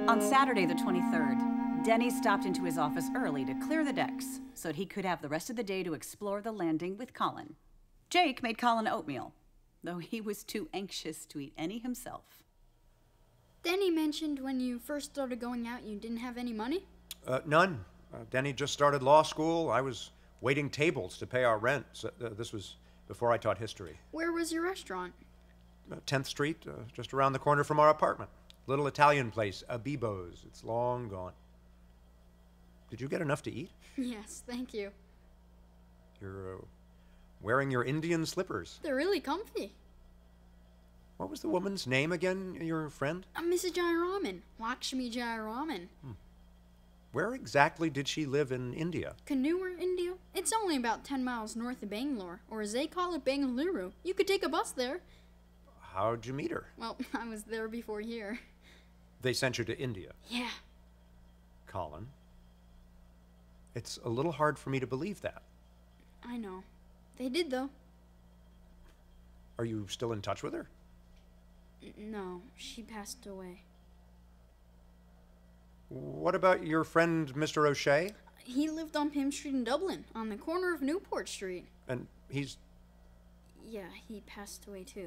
On Saturday the 23rd, Denny stopped into his office early to clear the decks so that he could have the rest of the day to explore the landing with Colin. Jake made Colin oatmeal, though he was too anxious to eat any himself. Denny mentioned when you first started going out you didn't have any money? None. Denny just started law school. I was waiting tables to pay our rent. So, this was before I taught history. Where was your restaurant? 10th Street, just around the corner from our apartment. Little Italian place, Abibo's. It's long gone. Did you get enough to eat? Yes, thank you. You're wearing your Indian slippers. They're really comfy. What was the woman's name again, your friend? Mrs. Jayaraman. Lakshmi Jayaraman. Where exactly did she live in India? Kannur, India? It's only about 10 miles north of Bangalore, or as they call it, Bengaluru. You could take a bus there. How'd you meet her? Well, I was there before here. They sent you to India. Yeah. Colin, it's a little hard for me to believe that. I know. They did, though. Are you still in touch with her? No, she passed away. What about your friend, Mr. O'Shea? He lived on Pym Street in Dublin, on the corner of Newport Street. And he's... Yeah, he passed away too.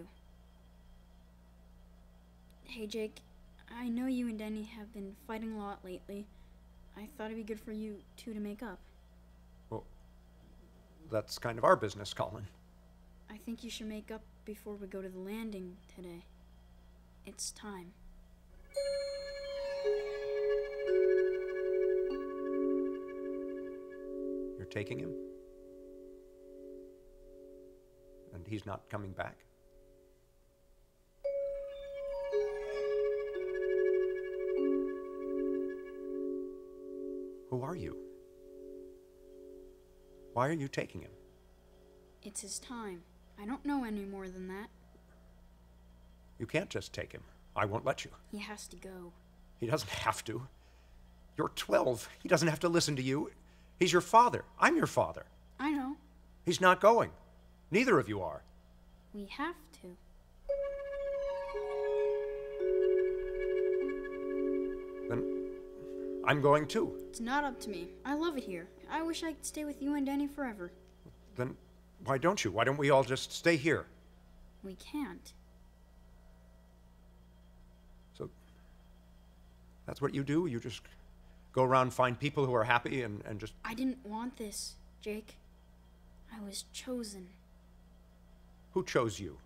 Hey, Jake, I know you and Denny have been fighting a lot lately. I thought it'd be good for you two to make up. Well, that's kind of our business, Colin. I think you should make up before we go to the landing today. It's time. You're taking him? And he's not coming back? Who are you? Why are you taking him? It's his time. I don't know any more than that. You can't just take him. I won't let you. He has to go. He doesn't have to. You're 12. He doesn't have to listen to you. He's your father. I'm your father. I know. He's not going. Neither of you are. We have to. Then I'm going too. It's not up to me. I love it here. I wish I could stay with you and Denny forever. Then why don't you? Why don't we all just stay here? We can't. So that's what you do? You just go around, find people who are happy and just... I didn't want this, Jake. I was chosen. Who chose you?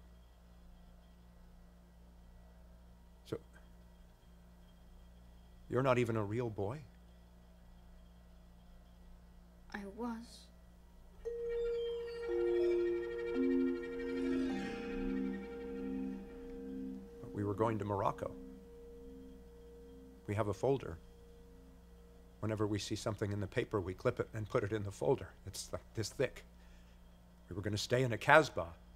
So you're not even a real boy? I was. But we were going to Morocco. We have a folder. Whenever we see something in the paper, we clip it and put it in the folder. It's like this thick. We were going to stay in a Casbah.